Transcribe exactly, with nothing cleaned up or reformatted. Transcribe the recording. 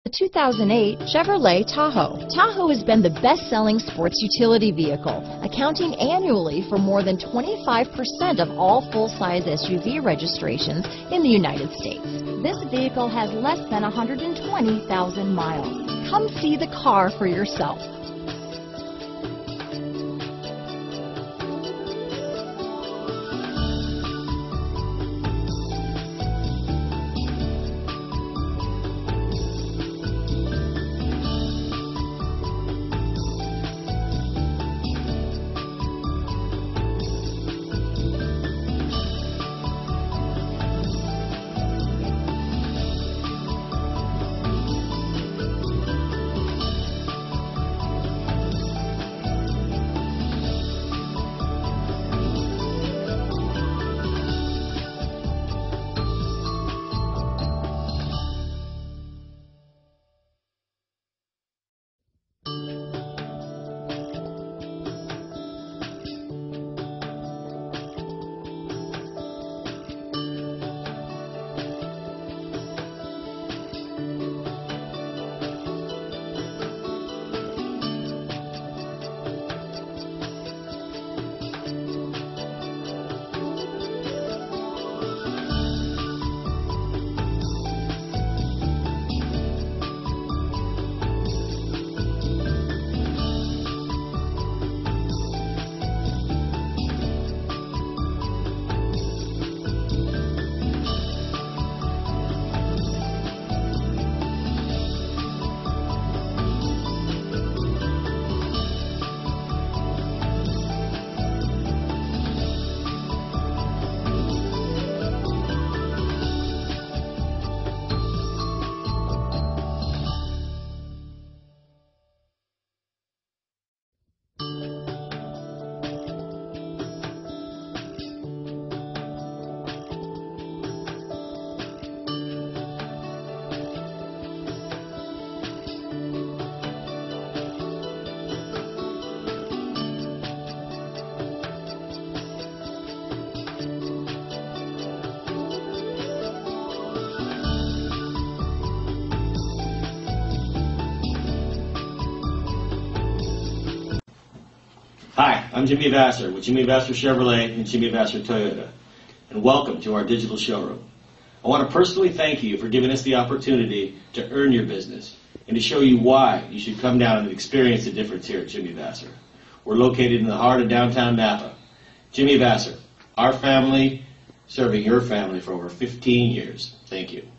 The two thousand eight Chevrolet Tahoe. Tahoe has been the best-selling sports utility vehicle, accounting annually for more than twenty-five percent of all full-size S U V registrations in the United States. This vehicle has less than one hundred twenty thousand miles. Come see the car for yourself. Hi, I'm Jimmy Vasser with Jimmy Vasser Chevrolet and Jimmy Vasser Toyota, and welcome to our digital showroom. I want to personally thank you for giving us the opportunity to earn your business and to show you why you should come down and experience the difference here at Jimmy Vasser. We're located in the heart of downtown Napa. Jimmy Vasser, our family serving your family for over fifteen years. Thank you.